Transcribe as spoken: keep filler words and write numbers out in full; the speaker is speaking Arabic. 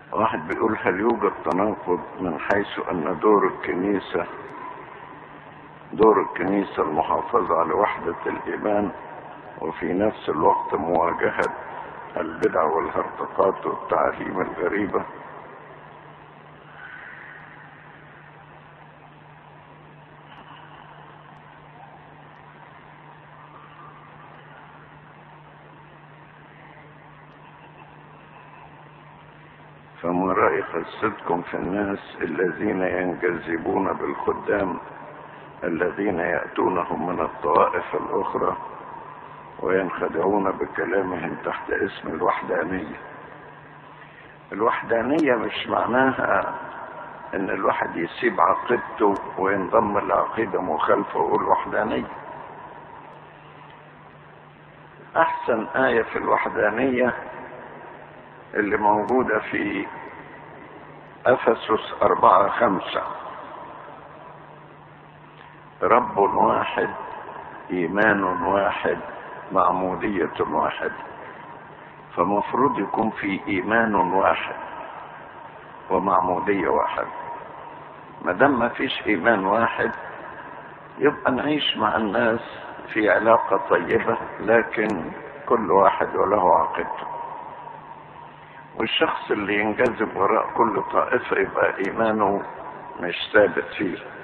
واحد بيقول: هل يوجد تناقض من حيث ان دور الكنيسة دور الكنيسة المحافظة على وحدة الإيمان وفي نفس الوقت مواجهة البدع والهرطقات والتعاليم الغريبة؟ فما رأي قصتكم في الناس الذين ينجذبون بالخدام الذين يأتونهم من الطوائف الأخرى وينخدعون بكلامهم تحت اسم الوحدانية؟ الوحدانية مش معناها ان الواحد يسيب عقيدته وينضم لعقيدة مخالفة ويقول وحدانية. احسن آية في الوحدانية اللي موجودة في أفسس أربعة خمسة: رب واحد، إيمان واحد، معمودية واحد. فمفروض يكون في إيمان واحد ومعمودية واحد. ما دام ما فيش إيمان واحد يبقى نعيش مع الناس في علاقة طيبة، لكن كل واحد وله عقيدته. والشخص اللي ينجذب وراء كل طائفة يبقى إيمانه مش ثابت فيه.